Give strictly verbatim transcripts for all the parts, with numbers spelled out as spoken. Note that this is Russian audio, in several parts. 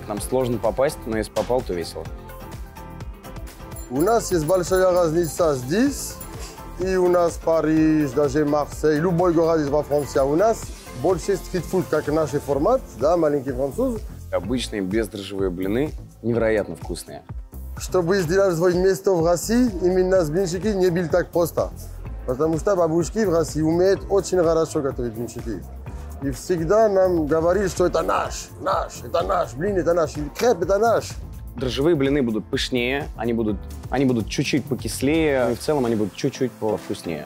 Там сложно попасть, но если попал, то весело. У нас есть большая разница здесь, и у нас Париж, даже Марсель, любой город во Франции. У нас больше стритфуд, как наш формат, да, маленький француз. Обычные бездрожжевые блины невероятно вкусные. Чтобы сделать свое место в России, именно с блинчики не было так просто. Потому что бабушки в России умеют очень хорошо готовить блинчики. И всегда нам говорили, что это наш, наш, это наш, блин, это наш, и креп это наш. Дрожжевые блины будут пышнее, они будут, они будут чуть-чуть покислее, и в целом они будут чуть-чуть повкуснее.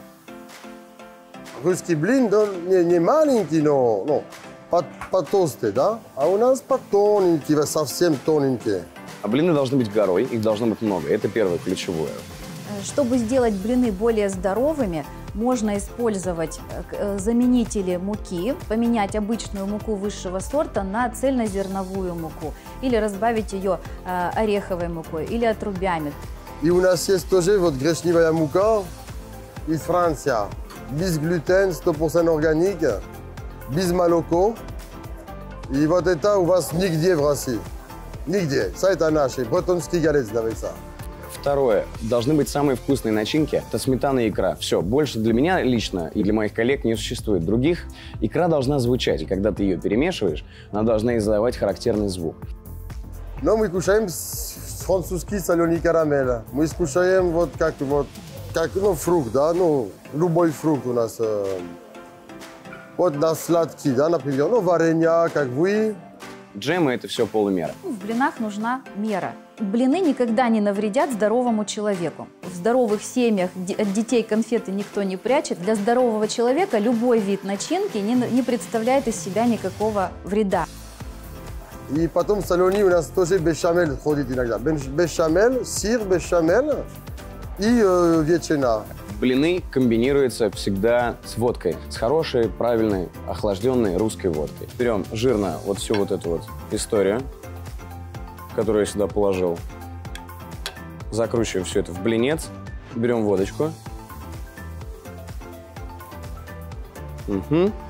Русский блин, да, не, не маленький, но, но потолстый, да? А у нас потоненький, совсем тоненький. А блины должны быть горой, их должно быть много. Это первое, ключевое. Чтобы сделать блины более здоровыми, можно использовать заменители муки, поменять обычную муку высшего сорта на цельнозерновую муку, или разбавить ее ореховой мукой, или отрубями. И у нас есть тоже вот гречневая мука из Франции, без глютен, сто процентов органик, без молока. И вот это у вас нигде в России. Нигде. Это наши, бретонский галет называется. Второе. Должны быть самые вкусные начинки. Это сметана и икра. Все. Больше для меня лично и для моих коллег не существует других. Икра должна звучать. И когда ты ее перемешиваешь, она должна издавать характерный звук. Но мы кушаем французский соленый карамель. Мы кушаем вот как, вот, как ну, фрукт, да, ну, любой фрукт у нас. Э, вот на сладкий, да, например, ну, варенье, как вы. Джемы – это все полумера. В блинах нужна мера. Блины никогда не навредят здоровому человеку. В здоровых семьях от детей конфеты никто не прячет. Для здорового человека любой вид начинки не, не представляет из себя никакого вреда. И потом соленый у нас тоже бешамель ходит иногда. Бешамель, сыр, бешамель и э, ветчина. Блины комбинируются всегда с водкой, с хорошей, правильной, охлажденной русской водкой. Берем жирно вот всю вот эту вот историю, которую я сюда положил. Закручиваем все это в блинец, берем водочку. Угу.